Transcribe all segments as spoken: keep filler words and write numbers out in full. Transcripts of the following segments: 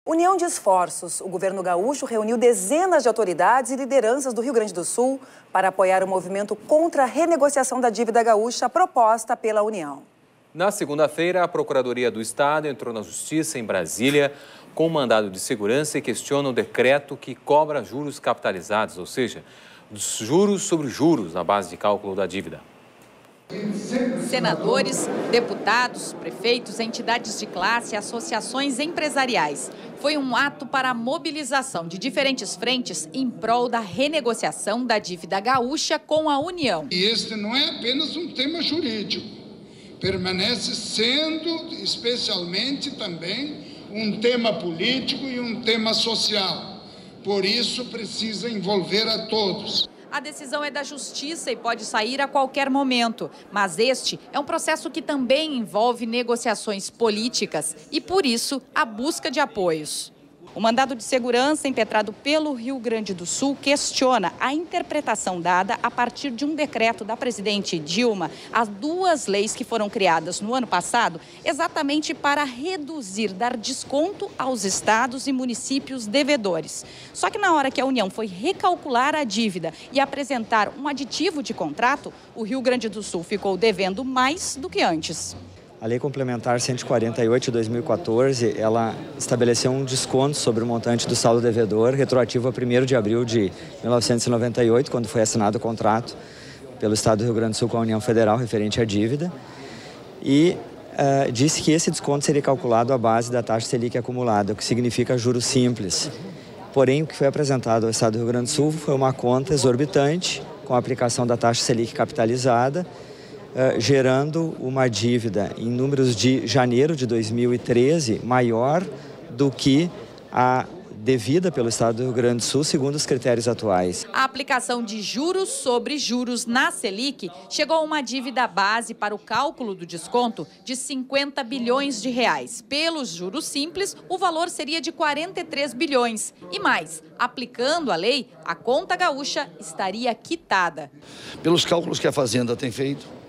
União de esforços. O governo gaúcho reuniu dezenas de autoridades e lideranças do Rio Grande do Sul para apoiar o movimento contra a renegociação da dívida gaúcha proposta pela União. Na segunda-feira, a Procuradoria do Estado entrou na Justiça em Brasília com um mandado de segurança e questiona o decreto que cobra juros capitalizados, ou seja, juros sobre juros na base de cálculo da dívida. Senadores, deputados, prefeitos, entidades de classe, associações empresariais. Foi um ato para a mobilização de diferentes frentes em prol da renegociação da dívida gaúcha com a União. E este não é apenas um tema jurídico, permanece sendo especialmente também um tema político e um tema social. Por isso precisa envolver a todos. A decisão é da Justiça e pode sair a qualquer momento, mas este é um processo que também envolve negociações políticas e, por isso, a busca de apoios. O mandado de segurança impetrado pelo Rio Grande do Sul questiona a interpretação dada a partir de um decreto da presidente Dilma às duas leis que foram criadas no ano passado, exatamente para reduzir, dar desconto aos estados e municípios devedores. Só que na hora que a União foi recalcular a dívida e apresentar um aditivo de contrato, o Rio Grande do Sul ficou devendo mais do que antes. A Lei Complementar cento e quarenta e oito de dois mil e quatorze, ela estabeleceu um desconto sobre o montante do saldo devedor, retroativo a primeiro de abril de mil novecentos e noventa e oito, quando foi assinado o contrato pelo Estado do Rio Grande do Sul com a União Federal referente à dívida, e uh, disse que esse desconto seria calculado à base da taxa Selic acumulada, o que significa juros simples. Porém, o que foi apresentado ao Estado do Rio Grande do Sul foi uma conta exorbitante, com a aplicação da taxa Selic capitalizada, Uh, gerando uma dívida em números de janeiro de dois mil e treze maior do que a devida pelo Estado do Rio Grande do Sul, segundo os critérios atuais. A aplicação de juros sobre juros na Selic chegou a uma dívida base para o cálculo do desconto de cinquenta bilhões de reais. Pelos juros simples, o valor seria de quarenta e três bilhões. E mais, aplicando a lei, a conta gaúcha estaria quitada. Pelos cálculos que a Fazenda tem feito,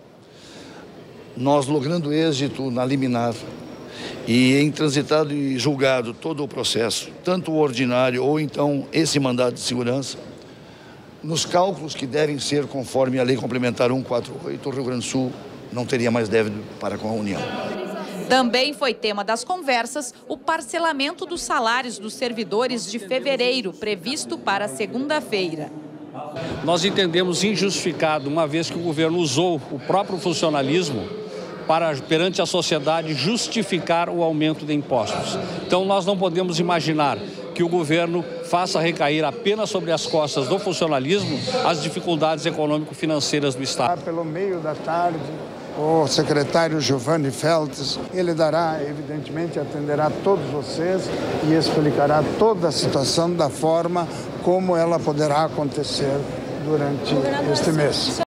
nós logrando êxito na liminar e em transitado e julgado todo o processo, tanto o ordinário ou então esse mandado de segurança, nos cálculos que devem ser conforme a Lei Complementar cento e quarenta e oito, o Rio Grande do Sul não teria mais débito para com a União. Também foi tema das conversas o parcelamento dos salários dos servidores de fevereiro, previsto para segunda-feira. Nós entendemos injustificado, uma vez que o governo usou o próprio funcionalismo para, perante a sociedade, justificar o aumento de impostos. Então, nós não podemos imaginar que o governo faça recair apenas sobre as costas do funcionalismo as dificuldades econômico-financeiras do Estado. Pelo meio da tarde, o secretário Giovanni Feltes, ele dará, evidentemente, atenderá todos vocês e explicará toda a situação da forma como ela poderá acontecer durante este mês.